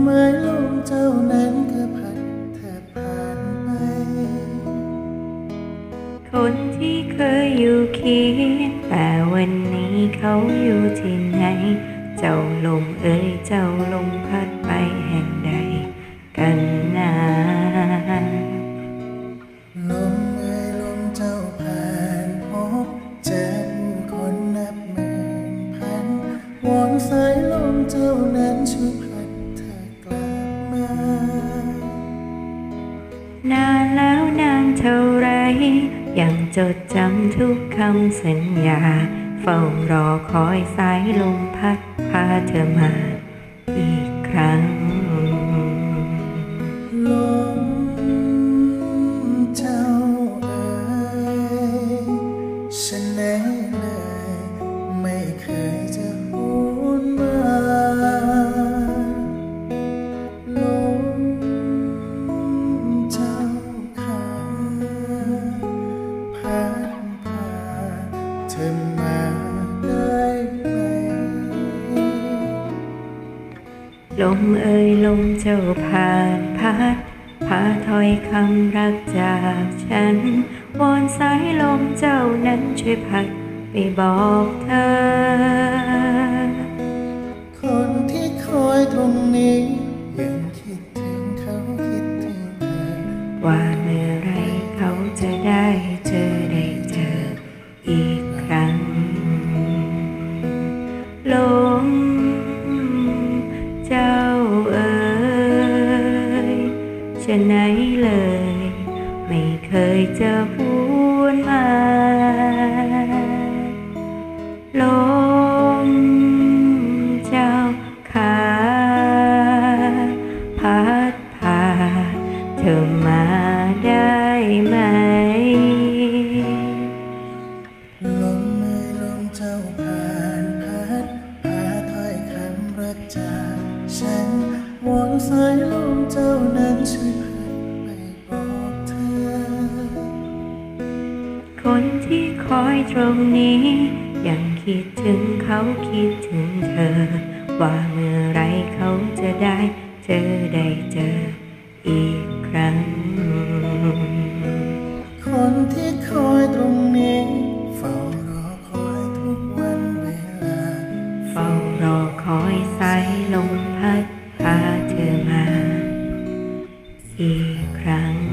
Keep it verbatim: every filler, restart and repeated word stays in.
เอ่ยลมเจ้านั้นก็พัดเธอผ่านไปคนที่เคยอยู่เคียงแต่วันนี้เขาอยู่ที่ไหนเจ้าลมเอ่ยเจ้าลมพัดไปแห่งใดกันนะลมเอ่ยลมเจ้าผ่านพบเจอผู้คนนับหมื่นพันวอนสายลมเจ้านั้นช่วยพัดเธอกลับมานานแล้วนานเท่าไรยังจดจำทุกคำสัญญาเฝ้ารอคอยสายลมพัดพาเธอมาอีกครั้งลมเจ้าเอ่ยฉันไหนเลยไม่เคยจะพูดมาลมเจ้าขาพัดพาเธอมาได้ไหมลมเอ่ยลมเจ้าผ่านพัดพาถ้อยคำรักจากฉันวอนสายลมเจ้านั้นช่วยพัดไปบอกเธอคนที่คอยตรงนี้ยังคิดถึงเขาคิดถึงเธอว่าเมื่อไรเขาจะได้เจอได้เจออีกครั้งลมเจ้าเอ่ยฉะไหนเลยไม่เคยจะพูดมาลมเจ้าขาพัดพาเธอมาได้ไหมลมเอ่ยลมเจ้าผ่านพัดพาถ้อยคำรักจากฉันวอนสายลมเจ้านั้นช่วยพัดไปบอกเธอคนที่คอยตรงนี้ยังคิดถึงเขาคิดถึงเธอว่าเมื่อไรเขาจะได้เจอได้เจออีกครั้งคนที่คอยตรงนี้เฝ้ารอคอยทุกวันเวลาเฝ้ารอคอยสายลมพัดพาเธอมาอีกครั้ง